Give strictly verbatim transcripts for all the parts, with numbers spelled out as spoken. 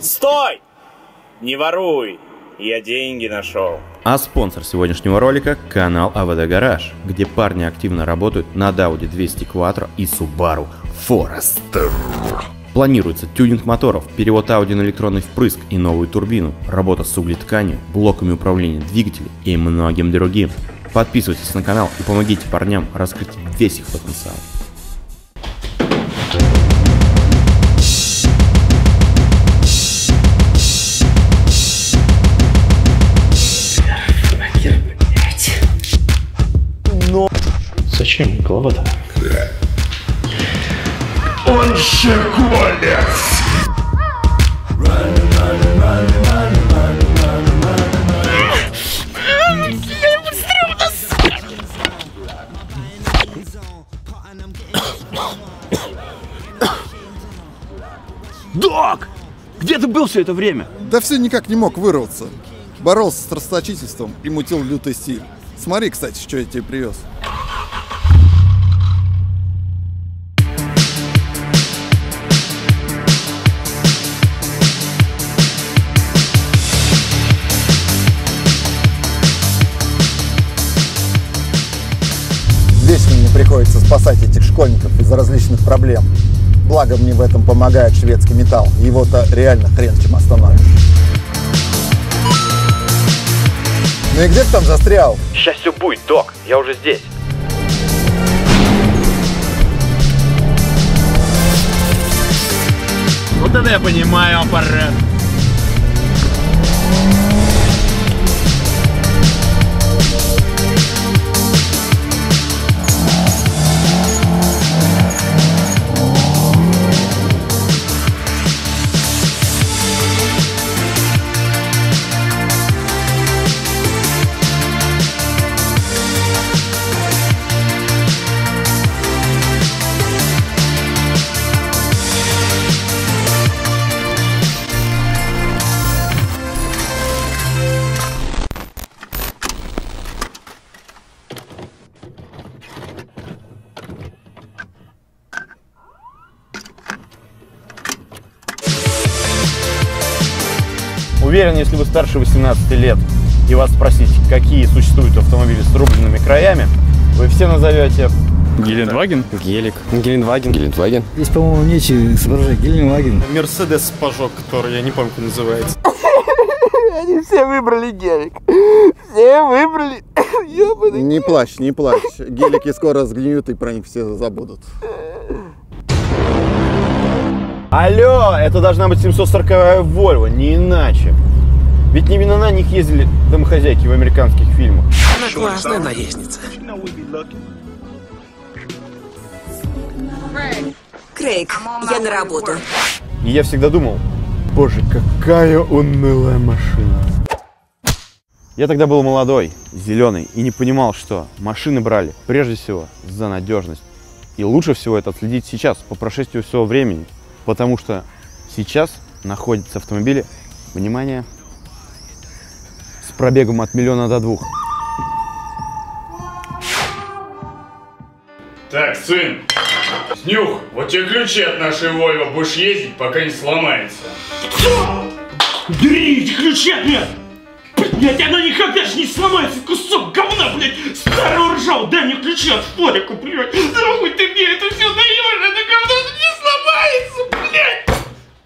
Стой! Не воруй! Я деньги нашел. А спонсор сегодняшнего ролика – канал АВД Гараж, где парни активно работают над Audi двести Quattro и Subaru Forester. Планируется тюнинг моторов, перевод Audi на электронный впрыск и новую турбину, работа с углетканью, блоками управления двигателя и многим другим. Подписывайтесь на канал и помогите парням раскрыть весь их потенциал. Но... Зачем голова-то? Он щеколец! Док! Где ты был все это время? Да все никак не мог вырваться. Боролся с расточительством и мутил лютый стиль. Смотри, кстати, что я тебе привез. Вечно мне приходится спасать этих школьников из-за различных проблем. Благо мне в этом помогает шведский металл. Его-то реально хрен чем остановишь. Ну и где ты там застрял? Сейчас все будет, док. Я уже здесь. Вот это я понимаю, аппарат. Уверен, если вы старше восемнадцати лет и вас спросить, какие существуют автомобили с рубленными краями, вы все назовете Гелендваген? Гелик. Гелендваген. Гелендваген. Здесь, по-моему, нечего соображать. Гелендваген. Мерседес Пажо, который я не помню, как называется. Они все выбрали гелик. Все выбрали. Ёбаный. Не плачь, не плачь. Гелики скоро сгниют и про них все забудут. Алло, это должна быть семьсот сороковая Volvo, не иначе. Ведь именно на них ездили домохозяйки в американских фильмах. Она классная наездница. Крейг, я на работу. И я всегда думал, боже, какая унылая машина. Я тогда был молодой, зеленый и не понимал, что машины брали прежде всего за надежность. И лучше всего это отследить сейчас, по прошествию всего времени. Потому что сейчас находятся автомобили, внимание, с пробегом от миллиона до двух. Так, сын, снюх, вот тебе ключи от нашей Volvo, будешь ездить, пока не сломается. Бери эти ключи от меня! Блять, она никогда же не сломается, кусок говна, блять! Старого ржавого, дай мне ключи от Форика, блять! Нахуй ты мне это все даешь, это говно не сломается, блять!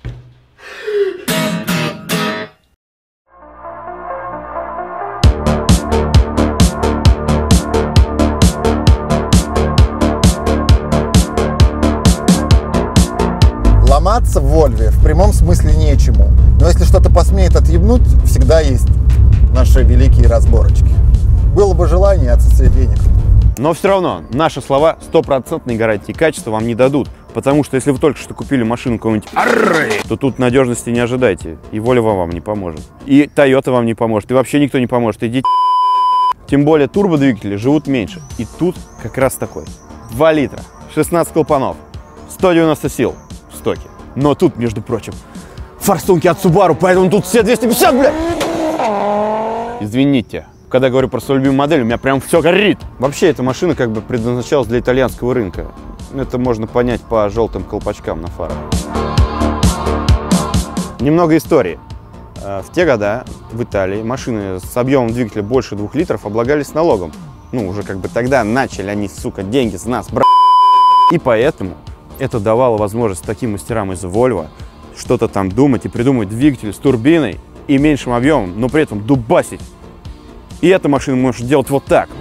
Ломаться в Вольве в прямом смысле нечему. Но если что-то посмеет отъебнуть, всегда есть наши великие разборочки. Было бы желание, отсутствие денег. Но все равно наши слова стопроцентной гарантии качества вам не дадут. Потому что если вы только что купили машину какого-нибудь Арры, то тут надежности не ожидайте. И Volvo вам не поможет. И Toyota вам не поможет. И вообще никто не поможет. Идите. Тем более турбодвигатели живут меньше. И тут как раз такой. два литра, шестнадцать клапанов, сто девяносто сил в стоке. Но тут, между прочим, форсунки от Subaru, поэтому тут все двести пятьдесят, блядь! Извините, когда говорю про свою любимую модель, у меня прям все горит. Вообще, эта машина как бы предназначалась для итальянского рынка. Это можно понять по желтым колпачкам на фарах. Немного истории. В те года в Италии машины с объемом двигателя больше двух литров облагались налогом. Ну, уже как бы тогда начали они, сука, деньги с нас брать. И поэтому это давало возможность таким мастерам из Volvo что-то там думать и придумать двигатель с турбиной и меньшим объемом, но при этом дубасить. И эта машина может делать вот так.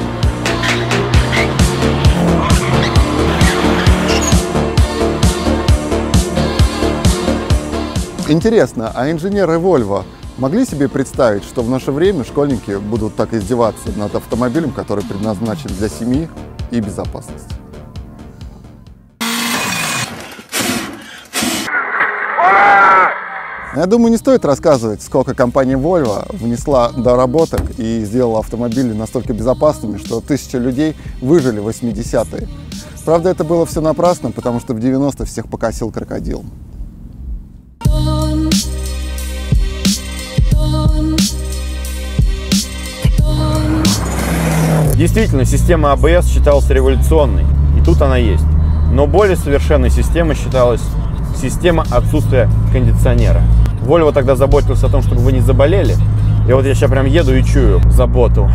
Интересно, а инженеры Volvo могли себе представить, что в наше время школьники будут так издеваться над автомобилем, который предназначен для семьи и безопасности? Я думаю, не стоит рассказывать, сколько компания Volvo внесла доработок и сделала автомобили настолько безопасными, что тысячи людей выжили в восьмидесятые. Правда, это было все напрасно, потому что в девяностых всех покосил крокодил. Действительно, система а бэ эс считалась революционной, и тут она есть. Но более совершенной системой считалась система отсутствия кондиционера. Volvo тогда заботилась о том, чтобы вы не заболели. И вот я сейчас прям еду и чую заботу.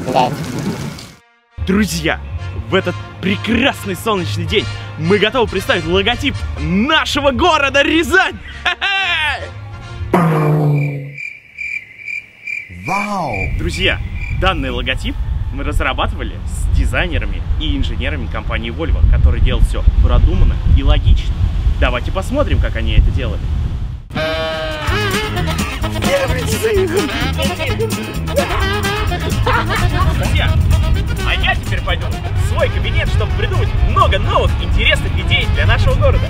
Друзья, в этот прекрасный солнечный день мы готовы представить логотип нашего города Рязань! Вау! Друзья, данный логотип мы разрабатывали с дизайнерами и инженерами компании Volvo, которые делают все продуманно и логично. Давайте посмотрим, как они это делали. Друзья, а я теперь пойду в свой кабинет, чтобы придумать много новых интересных идей для нашего города.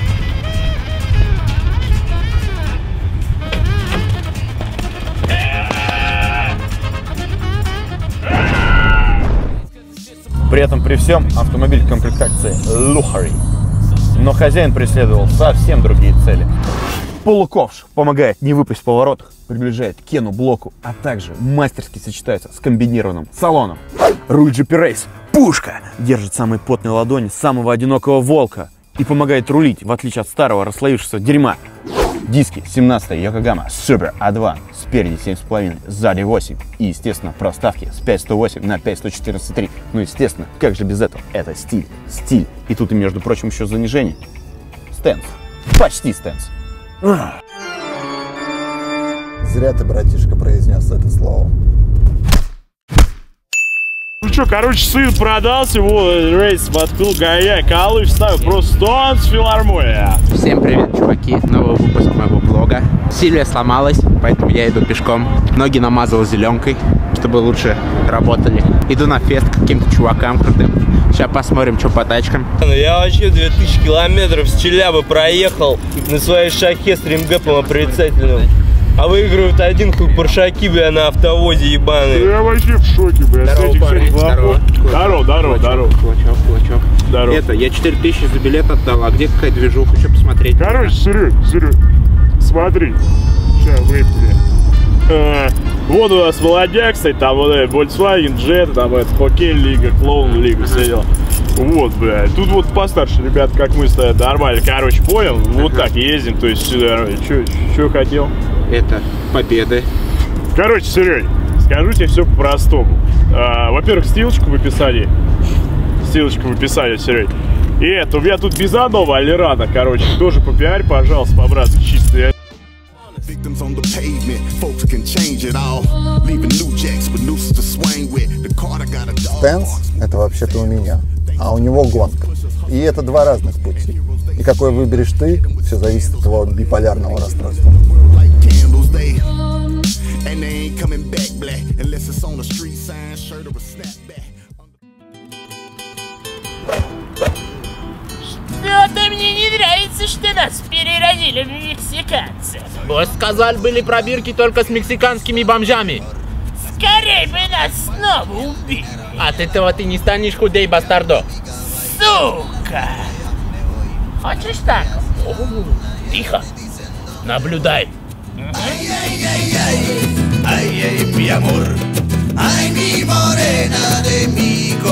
При этом при всем автомобиль в комплектации Luxury. Но хозяин преследовал совсем другие цели. Полуковш помогает не выпасть в поворотах, приближает к Кену блоку, а также мастерски сочетается с комбинированным салоном. Руль джи пи Race пушка держит самые потные ладони самого одинокого волка и помогает рулить, в отличие от старого расслоившегося дерьма. Диски семнадцатая Yokohama Super Advan, спереди семь с половиной, сзади восемь. И, естественно, проставки с пять сто восемь на пять сто четырнадцать три. Ну, естественно, как же без этого? Это стиль, стиль. И тут, и между прочим, еще занижение. Стенс. Почти стенс. Зря ты, братишка, произнес это слово. Ну что, короче, сын продался, его рейс воткнул гаяк, Алыш ставил просто танц филармония. Всем привет, чуваки, новый выпуск моего блога. Сильвия сломалась, поэтому я иду пешком. Ноги намазал зеленкой, чтобы лучше работали. Иду на фест к каким-то чувакам крутым. Сейчас посмотрим, что по тачкам. Я вообще две тысячи километров с Челябы проехал на своей шахе с ремгэпом отрицательным. А выигрывают один хуй паршаки, бля, на автовозе ебаные. Я вообще в шоке, бля. Здорово, парни. Здорово. Здорово, здорово, здорово. Кулачок, кулачок. Здорово. Это, я четыре тысячи за билет отдал, а где какая движуха, что посмотреть? Короче, Серег, Серег, смотри. Сейчас выпью. А, вот у нас Володя, кстати, там вот этот Volkswagen, Jetta, там это Хоккей Лига, Клоун Лига, все дела. Вот, бля, тут вот постарше ребят, как мы стоят, нормально, короче, понял? Вот так ездим, то есть сюда, что хотел? Это победы. Короче, Серег, скажу тебе все по-простому. А, во-первых, ссылочку в описании. Ссылочку в описании, Серег. И это, у меня тут Бизанова Алирана, короче, тоже попиарь, пожалуйста, по-братски, чисто. Стенс — это вообще-то у меня, а у него гонка. И это два разных пути. И какой выберешь ты, все зависит от твоего биполярного расстройства. Что-то мне не нравится, что нас переродили в мексиканцев. Вот сказали, были пробирки только с мексиканскими бомжами. Скорей бы нас снова убили. От этого ты не станешь худей, бастардо. Сука! Хочешь так? О, тихо. Наблюдай.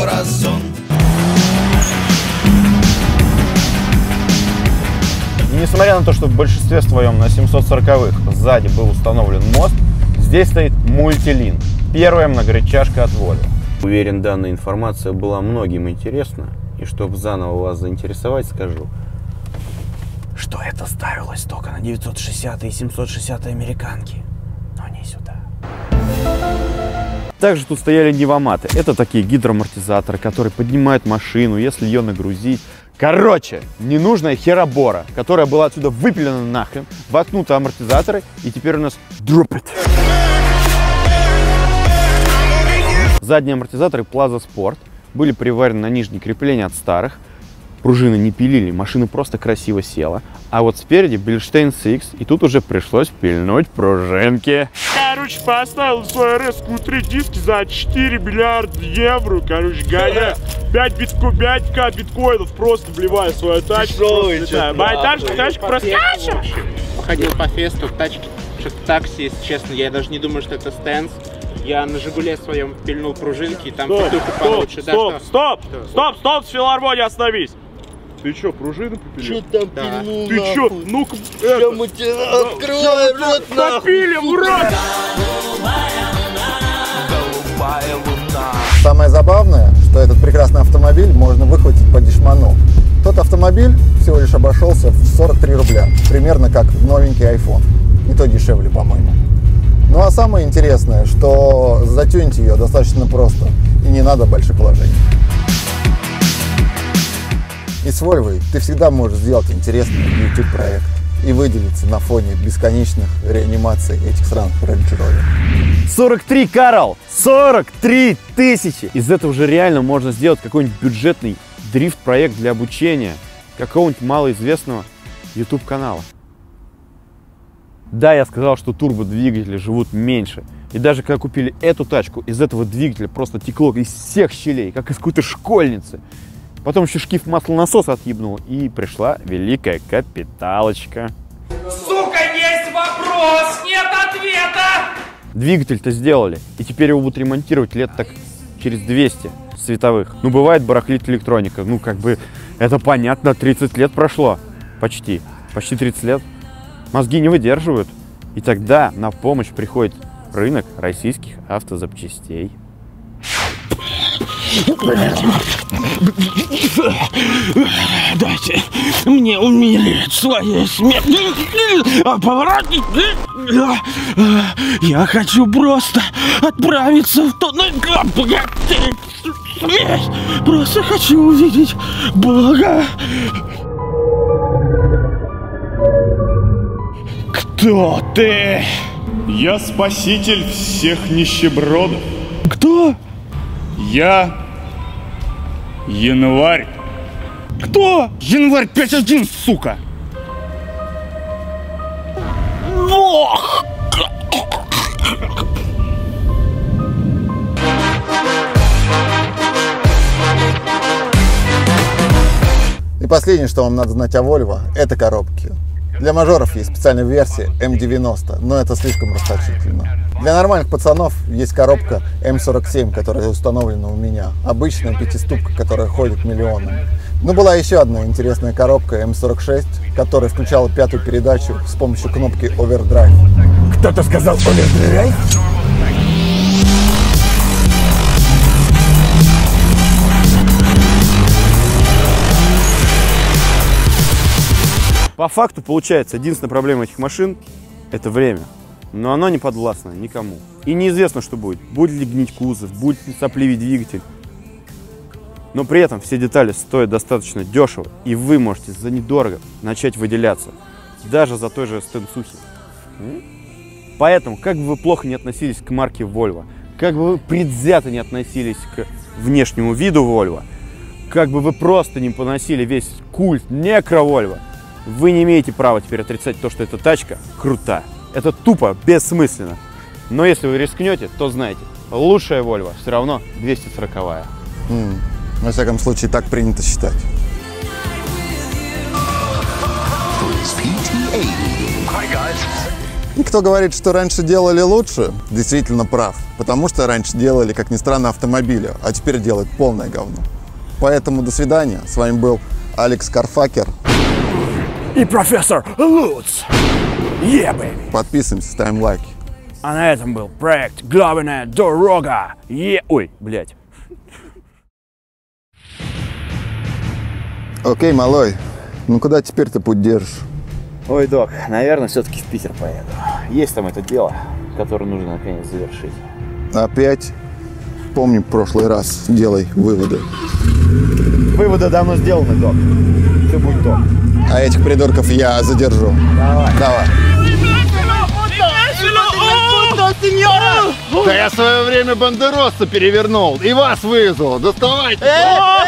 Не Несмотря на то, что в большинстве своем на семьсот сороковых сзади был установлен мост, здесь стоит мультилин. Первая многорычажка от Volvo. Уверен, данная информация была многим интересна. И чтобы заново вас заинтересовать, скажу, что это ставилось только на девятьсот шестидесятые и семьсот шестидесятые американки, но не сюда. Также тут стояли невоматы. Это такие гидроамортизаторы, которые поднимают машину, если ее нагрузить. Короче, ненужная херобора, которая была отсюда выпилена нахрен, воткнуты амортизаторы, и теперь у нас дропит. Задние амортизаторы Plaza Sport были приварены на нижние крепления от старых. Пружины не пилили, машина просто красиво села. А вот спереди Bilstein Six, и тут уже пришлось пильнуть пружинки. Короче, поставил свой эр эс три диски за четыре миллиарда евро. Короче, гоняю пять битко, пять ка биткоинов, просто вливаю свою тачку. Моя тачка, тачка просто... Походил по фесту, тачки, что-то такси, если честно, я даже не думаю, что это стенс. Я на Жигуле своем пильнул пружинки, и там петуха получше. Стоп, стоп, стоп, стоп, с филармонии остановись. Ты чё, пружины попилил? Чё там пильнул? Ты чё? Ну-ка, это... мы тебя открываем рот, нахуй! Попилим, урод! Самое забавное, что этот прекрасный автомобиль можно выхватить по дешману. Тот автомобиль всего лишь обошелся в сорок три рубля, примерно как новенький iPhone. И то дешевле, по-моему. Ну а самое интересное, что затюнить ее достаточно просто, и не надо больших вложений. И с Volvo ты всегда можешь сделать интересный YouTube-проект и выделиться на фоне бесконечных реанимаций этих сраных Range Rover. сорок три, Карл! сорок три тысячи! Из этого же реально можно сделать какой-нибудь бюджетный дрифт-проект для обучения какого-нибудь малоизвестного YouTube-канала. Да, я сказал, что турбодвигатели живут меньше. И даже когда купили эту тачку, из этого двигателя просто текло из всех щелей, как из какой-то школьницы. Потом еще шкив маслонасоса отъебнул, и пришла великая капиталочка. Сука, есть вопрос, нет ответа! Двигатель-то сделали, и теперь его будут ремонтировать лет так через двести световых. Ну, бывает, барахлит электроника. Ну, как бы, это понятно, тридцать лет прошло. Почти. Почти тридцать лет. Мозги не выдерживают. И тогда на помощь приходит рынок российских автозапчастей. Дайте мне умереть своей смертью. Поворотник. Я хочу просто отправиться в тот... Просто хочу увидеть Бога. Кто ты? Я спаситель всех нищебродов. Кто? Я Январь. Кто? Январь пять один, сука! Ох! И последнее, что вам надо знать о Volvo, это коробки. Для мажоров есть специальная версия эм девяносто, но это слишком расточительно. Для нормальных пацанов есть коробка эм сорок семь, которая установлена у меня. Обычная пятиступка, которая ходит миллионами. Но была еще одна интересная коробка эм сорок шесть, которая включала пятую передачу с помощью кнопки Overdrive. Кто-то сказал Overdrive? По факту получается, единственная проблема этих машин – это время. Но оно не подвластно никому. И неизвестно, что будет. Будет ли гнить кузов, будет ли сопливый двигатель. Но при этом все детали стоят достаточно дешево, и вы можете за недорого начать выделяться. Даже за той же Стенсухи. Поэтому, как бы вы плохо не относились к марке Volvo, как бы вы предвзято не относились к внешнему виду Volvo, как бы вы просто не поносили весь культ некро-Volvo, вы не имеете права теперь отрицать то, что эта тачка крута. Это тупо, бессмысленно. Но если вы рискнете, то знайте, лучшая Volvo все равно двести сороковая. Mm. Во всяком случае, так принято считать. И кто говорит, что раньше делали лучше, действительно прав. Потому что раньше делали, как ни странно, автомобили, а теперь делают полное говно. Поэтому до свидания. С вами был Алекс Карфакер. и профессор Луц. Yeah, baby. Подписываемся, ставим лайки. А на этом был проект «Главная дорога». Yeah. Ой, блядь. Окей, малой, ну куда теперь ты путь держишь? Ой, док, наверное, все-таки в Питер поеду. Есть там это дело, которое нужно наконец завершить. Опять? Помни прошлый раз, делай выводы. Выводы давно сделаны, док. Все будет док. А этих придурков я задержу. Давай. Давай. Да я в свое время бандеросца перевернул и вас вызвал. Доставайте!